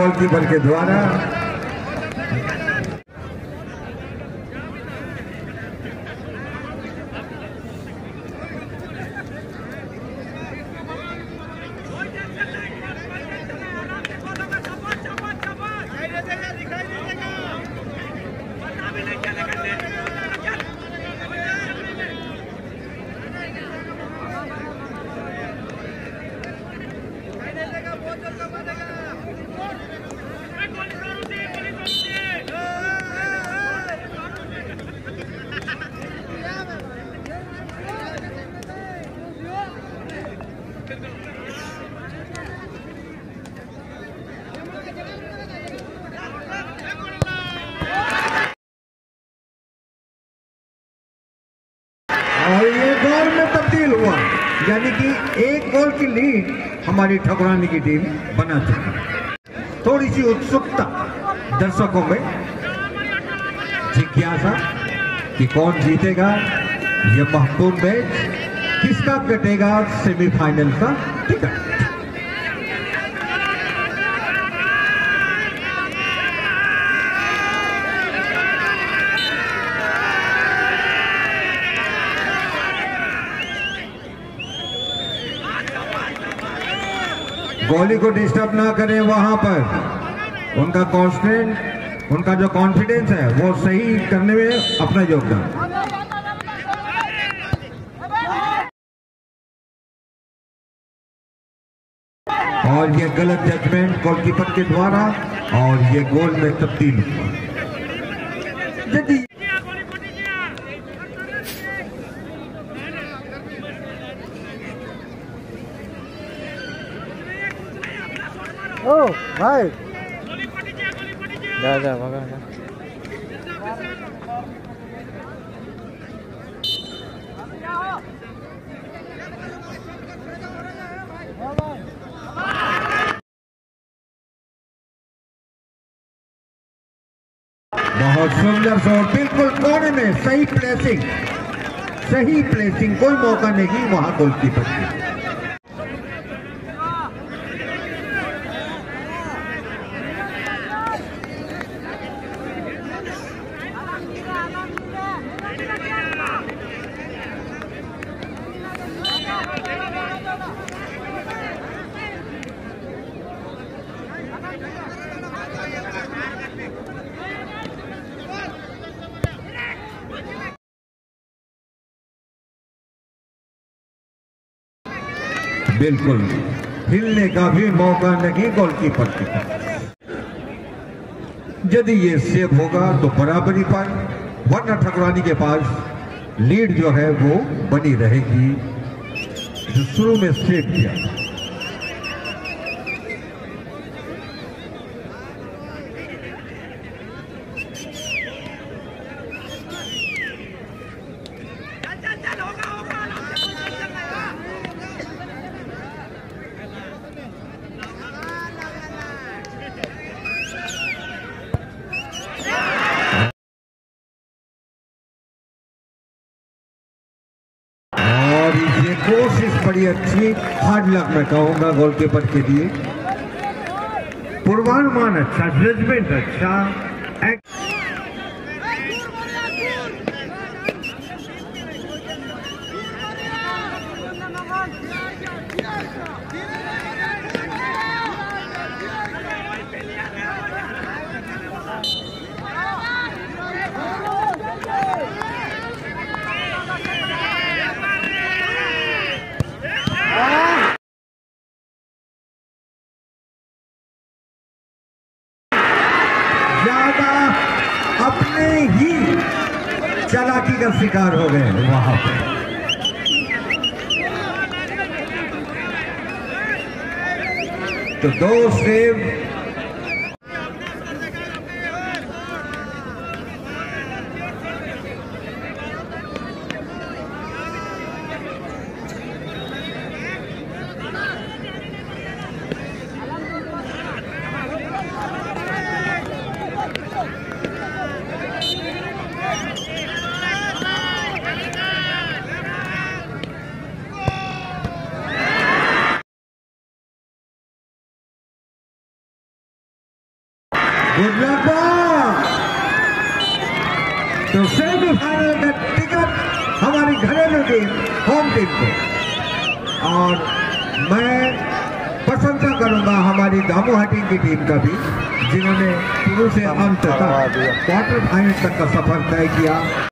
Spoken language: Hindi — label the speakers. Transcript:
Speaker 1: गोलकीपर के द्वारा। और ये गोल में तब्दील हुआ, यानी कि एक गोल की लीड हमारी ठकुरानी की टीम बना चुकी। थोड़ी सी उत्सुकता दर्शकों में, जिज्ञासा कि कौन जीतेगा ये महत्वपूर्ण मैच, किसका कटेगा सेमीफाइनल का टिकट। गोली को डिस्टर्ब ना करें, वहां पर उनका कॉन्स्टेंट, उनका जो कॉन्फिडेंस है वो सही करने में अपना योगदान। और ये गलत जजमेंट गोलकीपर के द्वारा और ये गोल में तब्दील हुआ।
Speaker 2: ओ भाई जा जा भगा जा।
Speaker 1: बहुत सुंदर शॉट, बिल्कुल कोने में सही प्लेसिंग, कोई मौका नहीं वहां गोलकीपर की। बिल्कुल हिलने का भी मौका नहीं गोलकीपर के पास। यदि ये सेव होगा तो बराबरी पर, वरना ठकुरानी के पास लीड जो है वो बनी रहेगी जो शुरू में सेव किया। ये कोशिश बड़ी अच्छी, हार्ड लक मैं कहूंगा गोलकीपर के लिए। पूर्वानुमान अच्छा, जजमेंट अच्छा, अपने ही चालाकी का शिकार हो गए वहां पर। तो दो सेव गुड लक। तो सेमीफाइनल का टिकट हमारी घरेलू टीम होम टीम को, और मैं प्रशंसा करूंगा हमारी दामोहटी की टीम का भी, जिन्होंने शुरू से अंत तक क्वार्टर फाइनल तक का सफर तय किया।